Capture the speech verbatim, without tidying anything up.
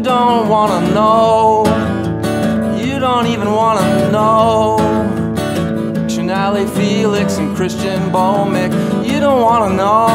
don't wanna know. You don't even wanna know. Shanali, Felix, and Christian Bomick. You don't wanna know.